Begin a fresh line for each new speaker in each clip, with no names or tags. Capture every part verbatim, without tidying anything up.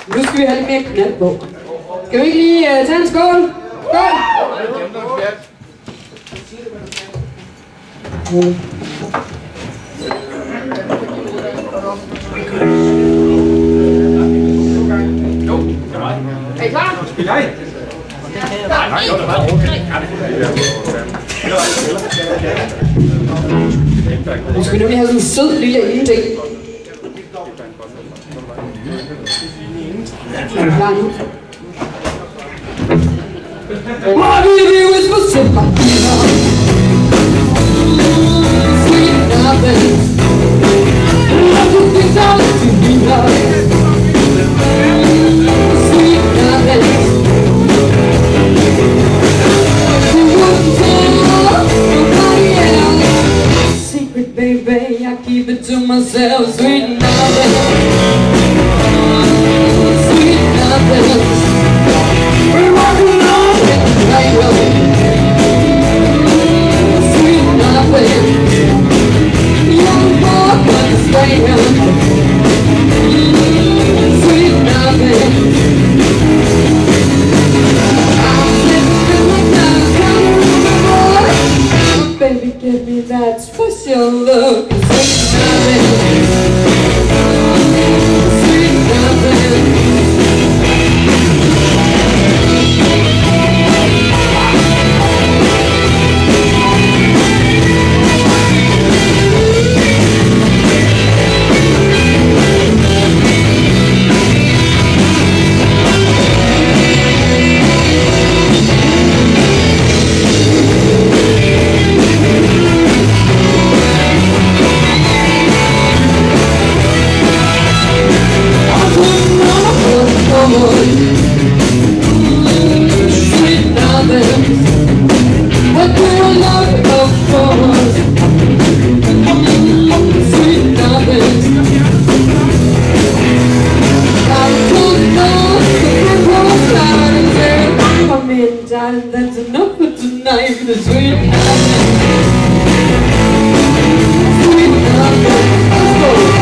Nu skal vi have lidt mere knald på. Skal vi ikke lige uh, tage en skål? Skål! Mm. Er I klar?
Nej.
Nu skal vi nemlig have sådan en sød lille indting. Er du klar nu? My baby was for simple. Sweet nothing. Love to be down to be loved. Sweet nothing. You wouldn't tell nobody else. Secret, baby, I keep it to myself. Sweet nothing. Sweet nothing. We're walking on the tightrope. Sweet nothing. Young boy, understand. Sweet nothing. I'm living like that kind of boy. Baby, give me that special look. Sweet nothing. Sweet nothing. That's enough for tonight for the sweet nothing. Sweet nothing. Let's go.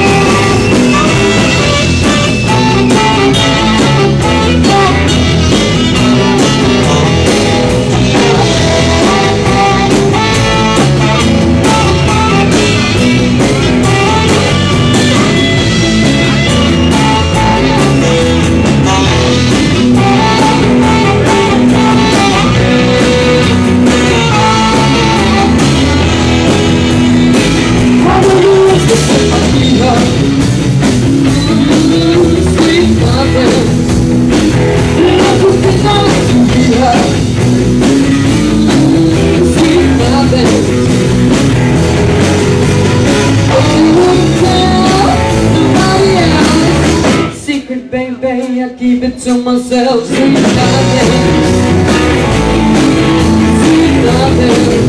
Baby, I keep it to myself. Sweet nothing. Sweet nothing.